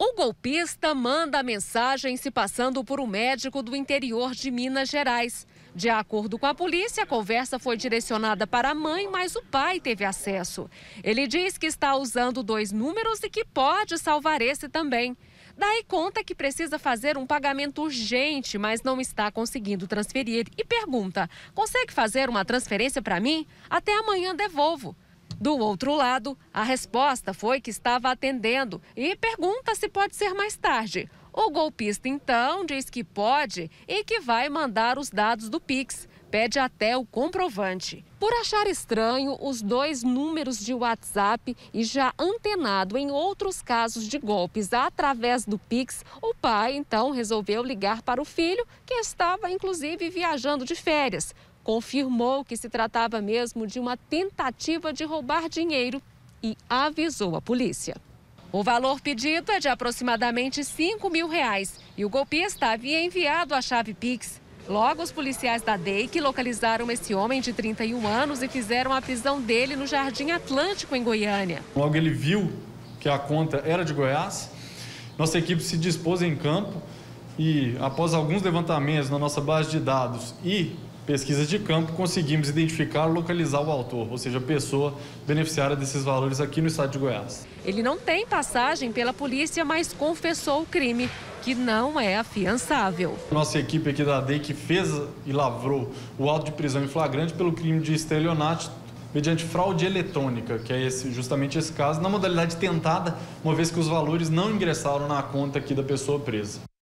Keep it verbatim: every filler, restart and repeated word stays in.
O golpista manda mensagem se passando por um médico do interior de Minas Gerais. De acordo com a polícia, a conversa foi direcionada para a mãe, mas o pai teve acesso. Ele diz que está usando dois números e que pode salvar esse também. Daí conta que precisa fazer um pagamento urgente, mas não está conseguindo transferir. E pergunta: consegue fazer uma transferência para mim? Até amanhã devolvo. Do outro lado, a resposta foi que estava atendendo e pergunta se pode ser mais tarde. O golpista, então, diz que pode e que vai mandar os dados do Pix. Pede até o comprovante. Por achar estranho os dois números de WhatsApp e já antenado em outros casos de golpes através do Pix, o pai, então, resolveu ligar para o filho, que estava, inclusive, viajando de férias. Confirmou que se tratava mesmo de uma tentativa de roubar dinheiro e avisou a polícia. O valor pedido é de aproximadamente cinco mil reais e o golpista havia enviado a chave Pix. Logo, os policiais da D E I C localizaram esse homem de trinta e um anos e fizeram a prisão dele no Jardim Atlântico, em Goiânia. Logo ele viu que a conta era de Goiás, nossa equipe se dispôs em campo e, após alguns levantamentos na nossa base de dados e pesquisas de campo, conseguimos identificar e localizar o autor, ou seja, a pessoa beneficiária desses valores aqui no estado de Goiás. Ele não tem passagem pela polícia, mas confessou o crime, que não é afiançável. Nossa equipe aqui da D E I C fez e lavrou o auto de prisão em flagrante pelo crime de estelionato mediante fraude eletrônica, que é esse, justamente esse caso, na modalidade tentada, uma vez que os valores não ingressaram na conta aqui da pessoa presa.